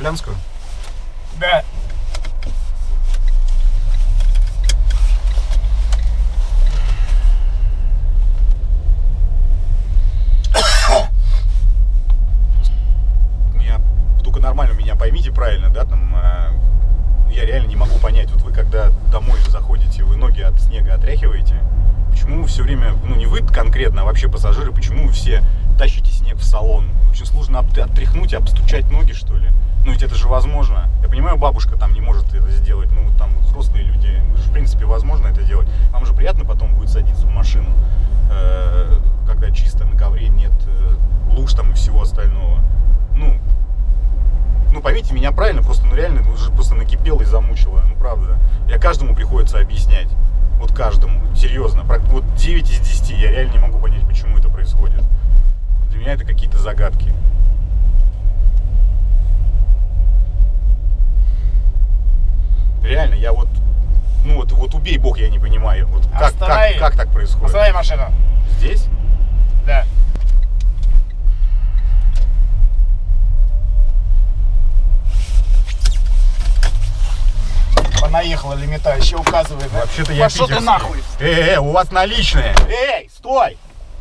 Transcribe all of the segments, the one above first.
гражданскую? Да. Только нормально меня поймите правильно, да, там я реально не могу понять, вот вы когда домой заходите, вы ноги от снега отряхиваете, почему вы все время, ну не вы конкретно, а вообще пассажиры, почему вы все тащите снег в салон? Очень сложно оттряхнуть, обстучать ноги, что ли? Ну ведь это же возможно. Я понимаю, бабушка там не может это сделать, ну там взрослые люди, в принципе возможно это делать. Вам же приятно потом будет садиться в машину, когда чисто на ковре нет луж там и всего остального. Ну, поймите меня правильно, просто, ну, реально, уже просто накипело и замучило, ну, правда. Каждому приходится объяснять, вот каждому, серьезно. Вот 9 из 10, я реально не могу понять, почему это происходит. Для меня это какие-то загадки. Реально, я вот, ну, вот убей бог, я не понимаю, вот как так происходит. Останови машину. Здесь? Да. Наехала лимитающая, указывает. Вообще-то я пошел ты нахуй. У вас наличные. Эй, стой!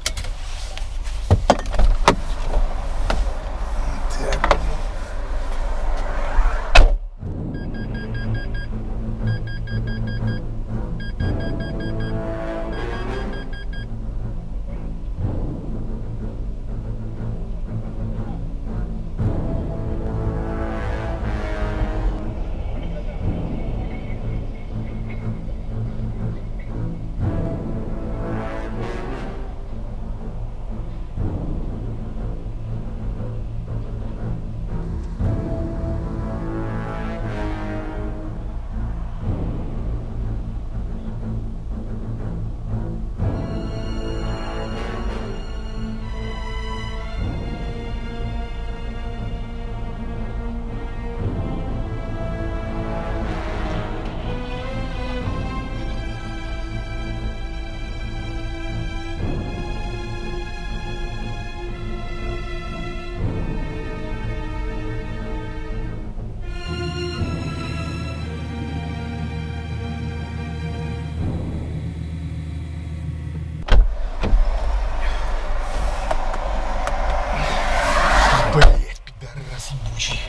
Блять, пидорас ебучий.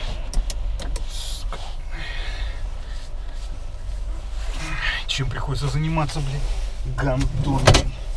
Чем приходится заниматься, блядь? Гандон.